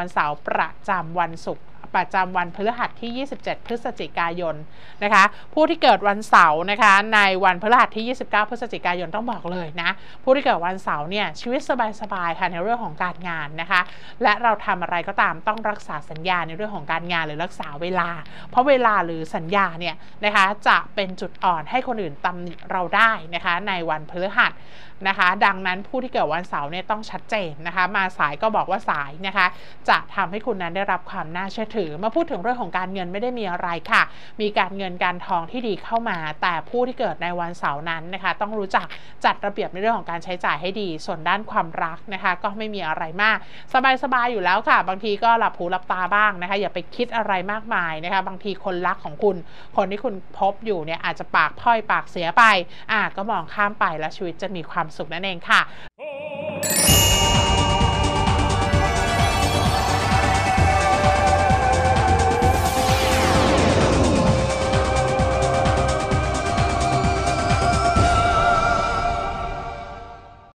วันเสาร์ประจำวันศุกร์ประจำวันพฤหัสที่27พฤศจิกายนนะคะผู้ที่เกิดวันเสาร์นะคะในวันพฤหัสที่29พฤศจิกายนต้องบอกเลยนะผู้ที่เกิดวันเสาร์เนี่ยชีวิตสบายๆค่ะในเรื่องของการงานนะคะและเราทำอะไรก็ตามต้องรักษาสัญญาในเรื่องของการงานหรือรักษาเวลาเพราะเวลาหรือสัญญาเนี่ยนะคะจะเป็นจุดอ่อนให้คนอื่นตำหนิเราได้นะคะในวันพฤหัสนะคะดังนั้นผู้ที่เกิดวันเสาร์เนี่ยต้องชัดเจนนะคะมาสายก็บอกว่าสายนะคะจะทำให้คุณนั้นได้รับความน่าเชื่อถือมาพูดถึงเรื่องของการเงินไม่ได้มีอะไรค่ะมีการเงินการทองที่ดีเข้ามาแต่ผู้ที่เกิดในวันเสาร์นั้นนะคะต้องรู้จักจัดระเบียบในเรื่องของการใช้จ่ายให้ดีส่วนด้านความรักนะคะก็ไม่มีอะไรมากสบายๆอยู่แล้วค่ะบางทีก็หลับหูหลับตาบ้างนะคะอย่าไปคิดอะไรมากมายนะคะบางทีคนรักของคุณคนที่คุณพบอยู่เนี่ยอาจจะปากพร่อยปากเสียไปก็มองข้ามไปแล้วชีวิตจะมีความสุขนั่นเองค่ะ